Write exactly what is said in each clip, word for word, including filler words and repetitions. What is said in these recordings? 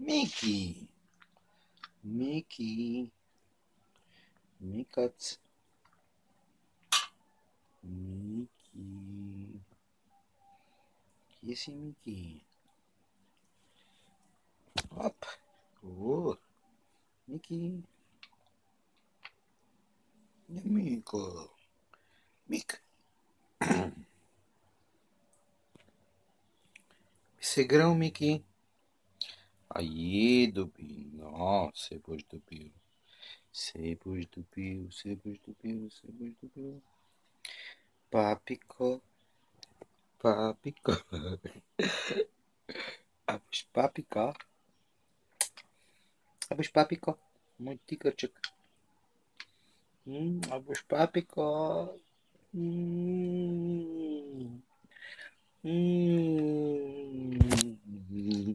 Mickey. Mickey. Mickey. Mickey. Que esse Mickey? Opa. Oh. Mickey. Mico. Mica. Segrão, Mickey. Aí, Dupinho. Nossa, cebos do Pio. Cebos do Pio, cebos do Pio, cebos do Pio. Papicó. Papicó. Abus papicó. Abus papicó. Muito tico-tico. Hum, abus papicó. Hum. Hum.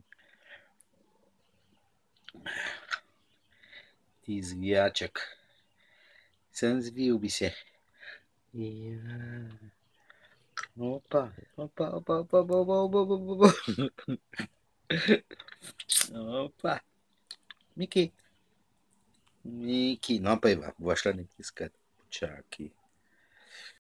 Desviachak. Sans viu, bicho. Opa, opa, opa, opa, opa, opa, opa, opa, opa. Mickey. Mickey. Não, pai, vou achar nem que esse cara. Puxar aqui.